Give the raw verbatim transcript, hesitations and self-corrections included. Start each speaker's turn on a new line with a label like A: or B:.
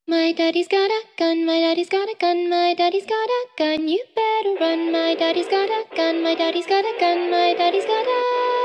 A: My daddy's got a gun, my daddy's got a gun, my daddy's got a gun, you better run. My daddy's got a gun, my daddy's got a gun, my daddy's got a